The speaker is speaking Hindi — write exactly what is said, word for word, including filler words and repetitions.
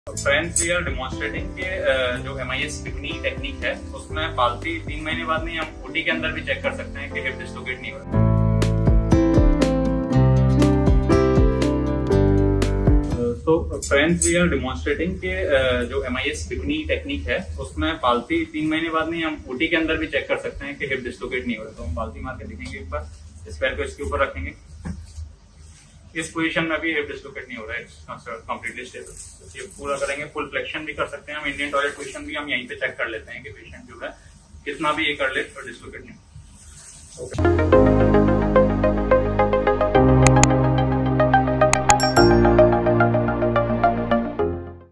फ्रेंड्स वी आर डेमोन्स्ट्रेटिंग के जो एम आई एस पिकनी टेक्निक है उसमें पालती तीन महीने बाद नहीं हम ओटी के अंदर भी चेक कर सकते हैं कि हिप डिस्लोकेट नहीं हो रहा। तो फ्रेंड्स वी आर डेमोन्स्ट्रेटिंग के जो एम आई एस पिकनी टेक्निक है उसमें पालती तीन महीने बाद नहीं हम ओटी के अंदर भी चेक कर सकते हैं कि हिप डिस्लोकेट नहीं हो रहा। तो हम पालती मार के देखेंगे एक बार, इस पैर को इसके ऊपर रखेंगे, इस पोजीशन में भी हिप डिस्लोकेट नहीं हो रहा है, कंप्लीटली स्टेबल। ये पूरा करेंगे, फुल फ्लेक्शन भी कर सकते हैं हम, इंडियन टॉयलेट पोजीशन भी हम यहीं पे चेक कर लेते हैं कि पेशेंट जो है कितना भी ये कर ले तो डिस्लोकेट नहीं।